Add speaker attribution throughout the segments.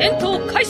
Speaker 1: 戦闘開始。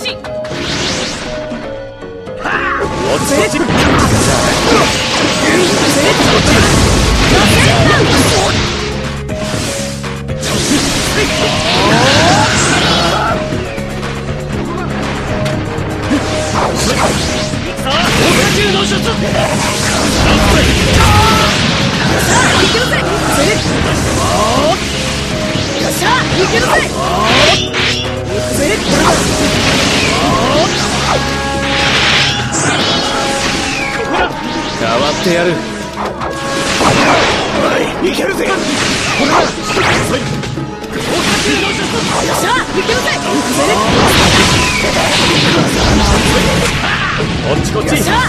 Speaker 2: 変わってやる。いけるぜ。こっちこっち。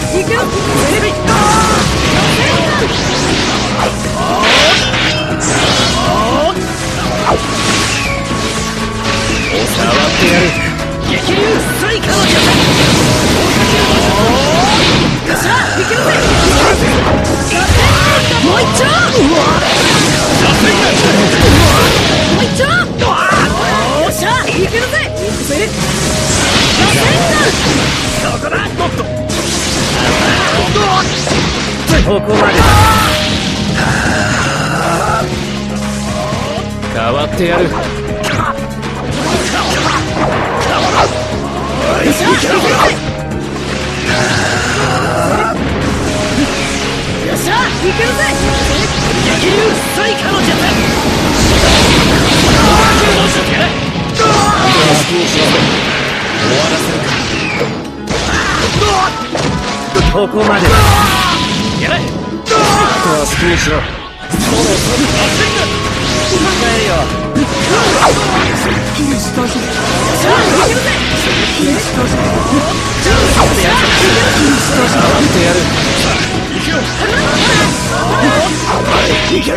Speaker 2: 触ってやる。激流スイカの術。よっしゃ、いけるぜ。もう一丁。もう一丁。よっしゃ、いけるぜ。そこだ。ここまで。変わってやる。よっしゃ、いけるぜ。激流スイカの術。終わらせるか。ここまでだ。やれ。あとは好きにしろ。そろそろ使えるよ。いけるぜ。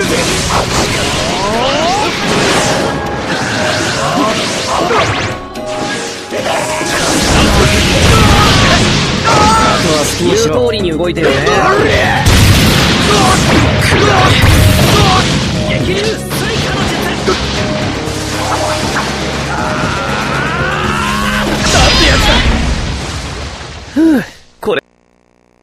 Speaker 2: 言う通りに動いてるね。激流スイカの術。なんてやつだ。ふう、これ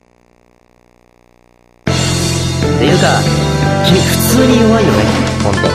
Speaker 2: っていうか君普通に弱いよね。本当